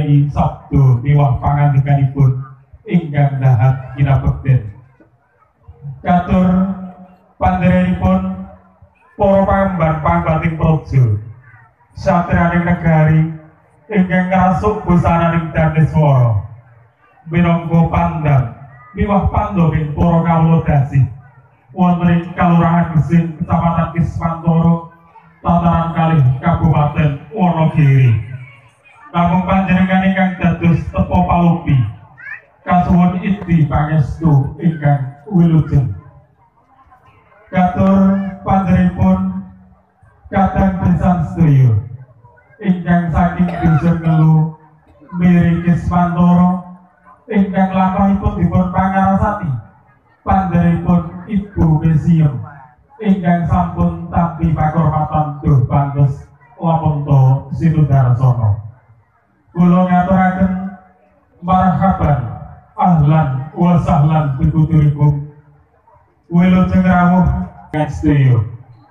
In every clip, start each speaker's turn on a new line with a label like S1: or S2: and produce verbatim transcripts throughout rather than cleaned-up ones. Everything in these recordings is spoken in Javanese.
S1: menehi sabdo miwah pangandikanipun ingkang dahat kinabekten. Katur pandherenipun para pangembang pangbating praja satriyaning negari ingkang ngrasuk busananing Daneswara minangka pandang miwah pandhawing para kawula dasih wonten ing Kalurahan Gesing Kecamatan Kismantoro Tataran kalih Kabupaten Wonogiri. Namung panjenengan ingkang dados tepa palupi kasuwun iti pangestu ingkang wilujeng. Katur panjenenganipun kadang pisan sedaya ingkang saking Dusun Ngelu Miri Kismantoro ingkang lampahipun dipun pangarasati panjenenganipun Ibu Mesiem ingkang sampun tampi pakurmatan duh pantes Lamonto Sinudarsono. Kula ngaturaken marhaban ahlan wa sahlan bikuturikum wilujeng rawuh sedaya.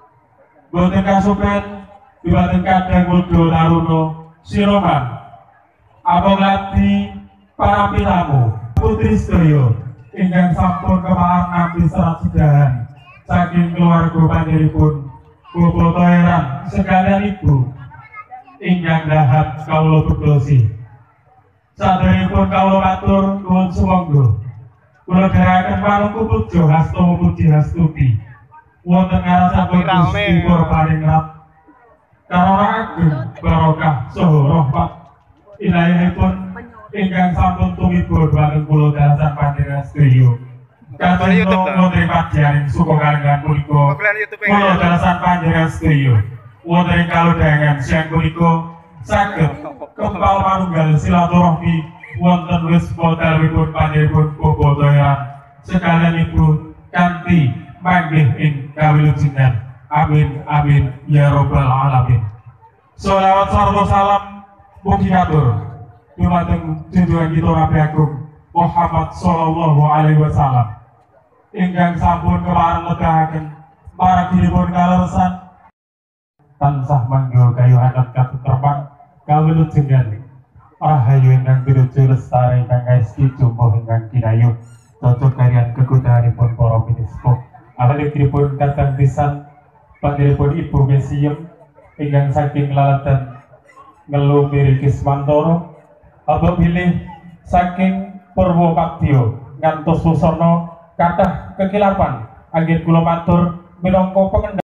S1: Boten kasupen dumateng kadang Muldo Taruno Siroman abang ladi para pitamu putri sedaya ingkang sampun kemahan nampi serat sedahan saking keluarga panjenenganipun Bapak Toeran sekalian ibu ingkang dahat kawula bedosi. Saderengipun kawula matur nuwun sumangga kula dherekaken panungku puja hasta puji hastuti wonten ngarsanipun Gusti Para Paringrat karana ageng barokah saha rahmat ilahipun ingkang sampun tumibur dhateng kula dalasan panjenengan sedaya. Kados wonten pagyaning suka kalengan punika kula dalasan panjenengan sedaya wonten ing kalodhangan siang punika saged kempal manunggal silaturahmi wonten wisma dalemipun panjenenganipun Bapak Toeran sekalian ibu kanthi manggih ing kawilujengan. Amin amin ya robbal alamin. Sholawat sarta salam mugi katur dumateng junjungan kita Nabi Agung Muhammad sallallahu alaihi wasallam ingkang sampun kemarin nedahaken paraginipun kaleresan tansah mangga kayu adat katut terbang kawilujengan rahayu ingkang pinuju lestari ingkang kaesti jumbuh ingkang kinayu cocok kalian kegudahanipun para minispo. Amalipun kadang pisan panjenenganipun Ibu Mesiem ingkang saking lalatan Ngelu Miri Kismantoro abang bilih saking Purwopakdya ngantos Susono kathah kekilapan anggen kula matur minangka pengendali